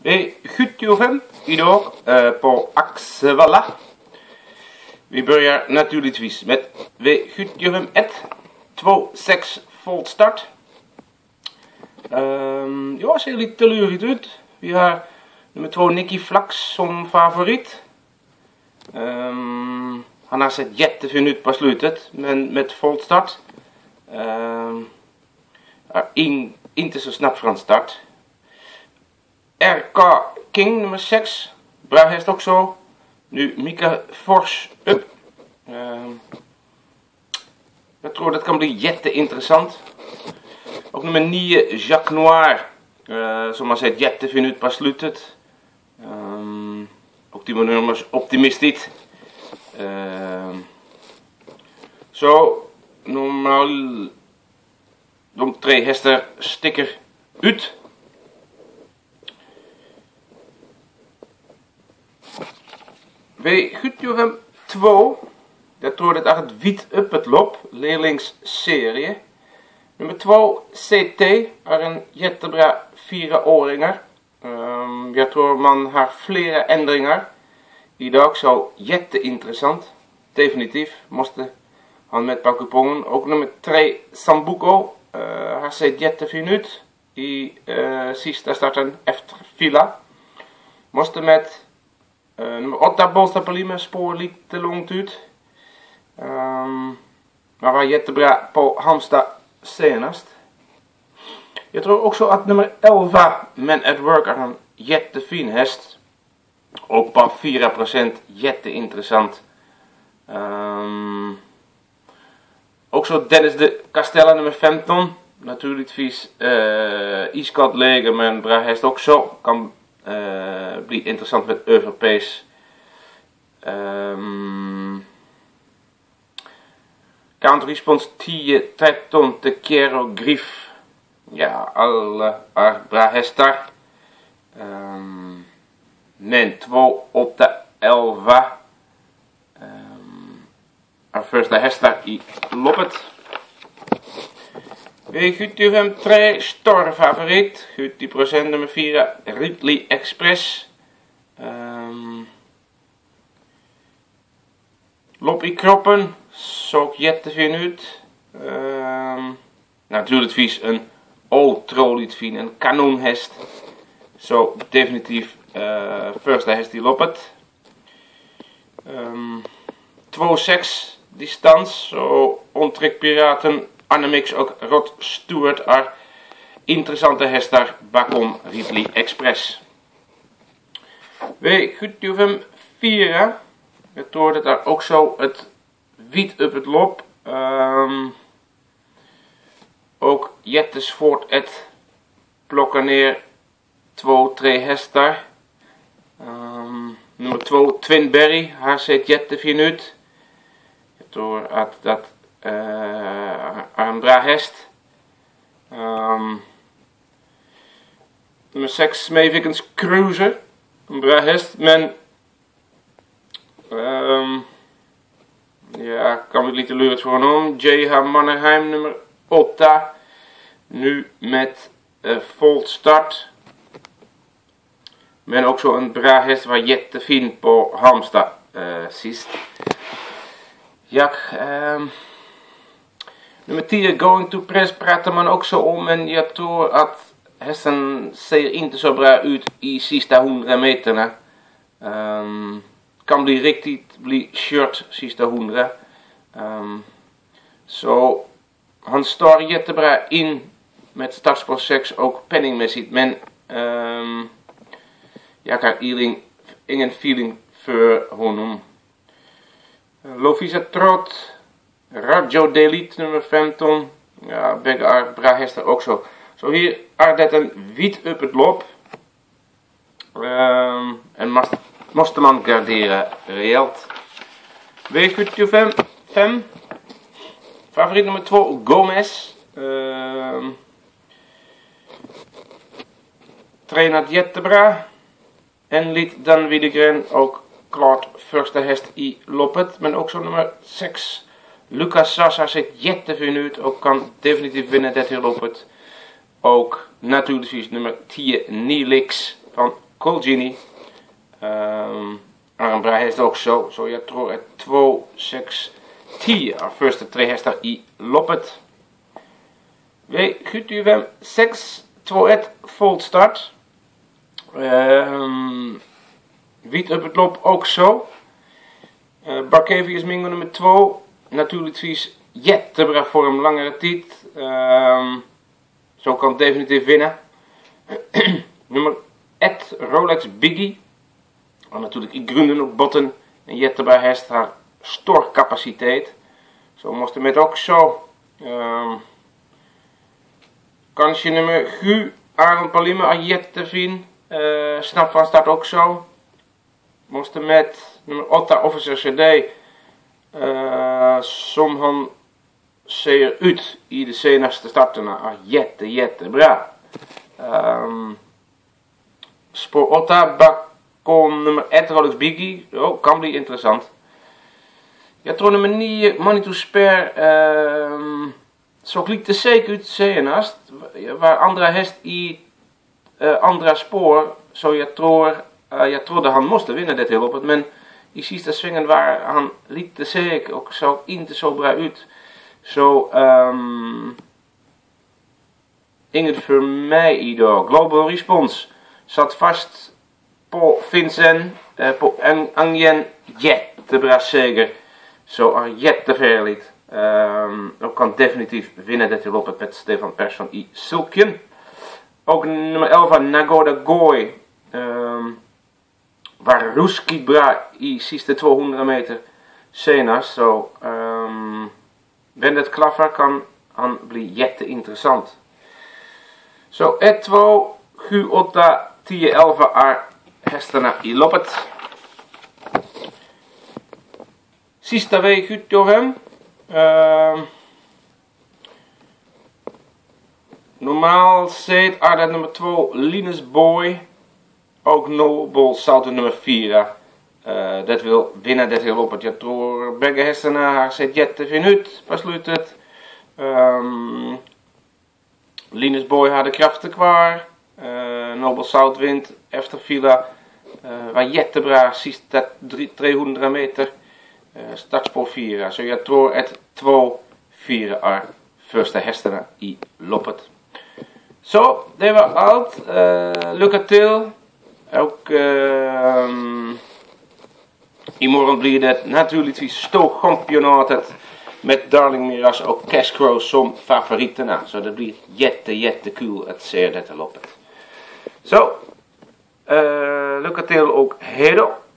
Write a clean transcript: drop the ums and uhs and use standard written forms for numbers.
Vi skjuter idag på Axevalla. Vi börjar naturligtvis med V75 1, 2-6 voltstart. Ja, ser lite telurigt ut. Vi har nummer 2 Nicky Flax som favorit. Han har sett jättefin ut på slutet, men med voltstart. Inte så snabbt från start. RK King nummer 6. Bra häst också. Nu Mika Fors upp. Jag tror dat kan bli jätteintressant. Och nummer 9 Jacques Noir. Som har sett jättefin ut på slutet. Och die nummers optimistisch. Zo normaal. De 3 hästar sticker ut. V75 2. Jag tror det är ett vitt öppet lopp. Leerlingsserie. Nummer 2 CT är en jättebra 4-åringar. Jag tror man har flera ändringar. Idag så jätteintressant. Definitivt måste han med på kupongen. Och nummer 3 Sambuco har sett jättefin ut i sista starten efter Villa. Måste med nummer 8 Bolsta Palima spår lite långt ut. Maar var jättebra på Halmstad senast. Jag tror också att nummer 11 Men at Work är en jättefin häst. Och på 4% jätteintressant. Också Dennis de Castella nummer 15. Naturligtvis iskalt läge, men bra häst också. Kan bli intressant met Europees. Count response 10-13 te Kero Griff. Ja, alle bra hästar. Men 2-8-11 är första hästar i loppet. V75 3 Stor favorit. 70% nummer 4 Ridley Express. Lopp i kroppen. Såg jättefin ut. Naturligtvis een otroligt fin, een kanonhest. Zo definitief första häst i loppet. 2-6 distans. Zo Ontrekpiraten, Annemix och Rod Stewart är intressanta hästar bakom Ridley Express. V75 4. Jag tror dat er ook zo het wit op het loop. Ook jättesvårt att plocka ner 2-3 hästar. Nummer 2 Twinberry har sett jättefin ut. Jag tror att dat är en bra häst. Nummer 6 Mavikens Cruiser. Een bra häst, men ja, kan we lite lurigt voor honom. J.H. Mannerheim nummer 8. Nu met voltstart. Men ook zo een bra häst var jättefin på Halmstad sist. Ja, nummer 10 Going to Press pratar man också om, men jag tror att hästen ser inte så bra ut i sista 100 meterna. Kan bli shirt sista 100. Så han står jättebra in met startspår 6 ook penningmässigt, men jag har ingen feeling för honom. Lovisa Trot, Radio Delete nummer 15. Ja, begge är bra hästar också. Så hier är det en wit upp het loop. En måste man gardera rejält. V75 5. Favorit nummer 2 Gomez. Tränat jättebra. Enligt Dan Widegren ook klart första häst i loppet. Men också nummer 6 Lucas Sassa ziet jättefin ut och kan definitief winnen dit loppet. Ook natuurlijk nummer 10 Nilix van Colgini. Armbra heeft ook zo. Så jag tror att 2, 6, 10 är första 3 hästar i loppet. V75 6, 2, 1 voltstart. Wit upp het lopp ook zo. Barkevius Mingo nummer 2. Naturligtvis jättebra vorm, langere tid. Zo kan definitief winnen. Nummer 1 Rolex Biggie. En natuurlijk i grunden op botten. En jättebra häst har stor capaciteit. Zo moest het met ook zo. Kanske nummer 7 Aaron Palima är jättefin. Snap van start ook zo. Moest met nummer 8 Officer CD. Som han ser ut i de senaste starterna är jättebra. Spår 8 bakom nummer 1 Rolex Biggie. Oh, kan bli interessant. Jag tror nummer 9 Money to Spare såg lite zeker ut senast. Var andra häst i andra spår. Så jag trodde han måste vinna det loppet. Men i sista svängen var han lite zeker och såg inte så bra ut. Så inget för mig idag. Global Response zat vast på Vincent, på Angien. Jättebra seger. Zo är jättefärligt. Och kan definitief winnen dit loppet met Stefan Persson i sulken. Ook nummer 11 Nagoda Goy. Var ruskig bra i sista 200 meter senast. Zo wenn het klaffar kan han bli jätteintressant. Zo 1, 2, 7, 8, 10, 11 är hästarna i loppet. Sista V75. Normaal sett är det nummer 2 Linus Boy. Ook Noble Salto nummer 4. Dat wil winnen dit heel loppet. Jag tror bägge hästarna har sett jättefin ut på slutet. Linus Boy hade kraften kvar. Noble South wint efter fila. Var jättebra sista 300 meter. Startspår 4. Så jag tror att 2, 4 är första hästarna i loppet. Så, det var allt. Lycka till. Och imorgon blir det naturligtvis Stockchampionatet med Darling Miras och Cash Crow som favoriterna. Så det blir jättekul att se detta loppet. Så, lycka till och hej då!